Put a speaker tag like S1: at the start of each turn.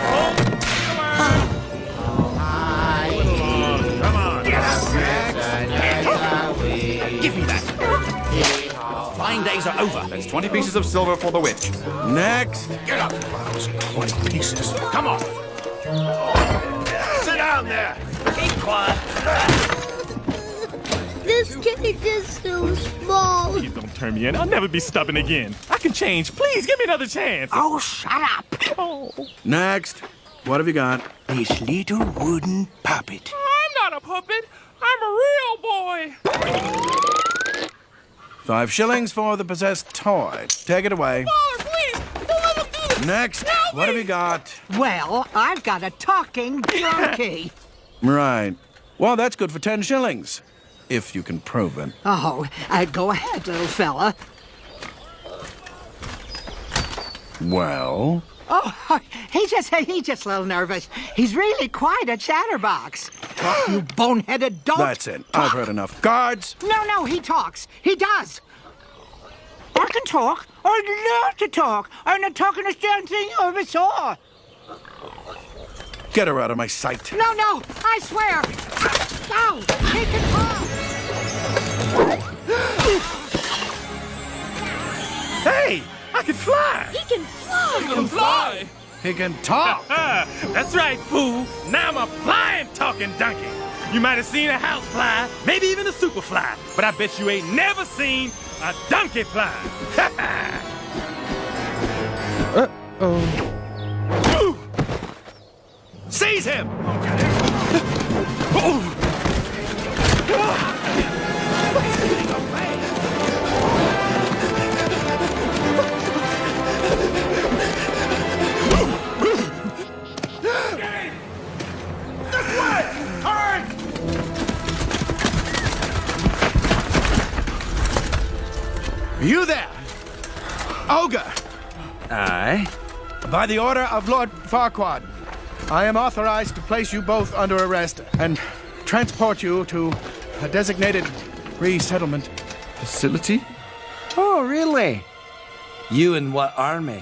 S1: Give me that. Flying days are over.
S2: That's 20 pieces of silver for the witch. Next.
S1: Get up. 20 pieces. Come on. Sit down there. Keep quiet.
S3: This cake is so small.
S4: Please don't turn me in. I'll never be stubborn again. I can change. Please give me another chance.
S5: Oh, shut up.
S4: Oh.
S2: Next. What have you got?
S5: This little wooden puppet.
S4: I'm not a puppet. I'm a real boy.
S2: 5 shillings for the possessed toy. Take it away.
S4: Father, please. Don't let him do this.
S2: Next. What have you got?
S5: Well, I've got a talking donkey.
S2: Right. Well, that's good for 10 shillings. If you can prove it.
S5: Oh, go ahead, little fella.
S2: Well?
S5: Oh, he's just a little nervous. He's really quite a chatterbox. Talk, you boneheaded dog.
S2: That's it. I've heard enough. Guards!
S5: No, he talks. He does. I can talk. I'd love to talk. I'm not talking this damn thing you ever saw.
S2: Get her out of my sight.
S5: No, I swear. No, he can talk.
S4: Hey, I can fly.
S3: He can fly.
S4: He can fly.
S2: He can talk.
S4: That's right, fool. Now I'm a flying talking donkey. You might have seen a house fly, maybe even a super fly, but I bet you ain't never seen a donkey fly. Seize him!
S2: You there! Ogre!
S6: Aye?
S2: By the order of Lord Farquaad, I am authorized to place you both under arrest and transport you to a designated resettlement facility.
S6: Oh, really? You in what army?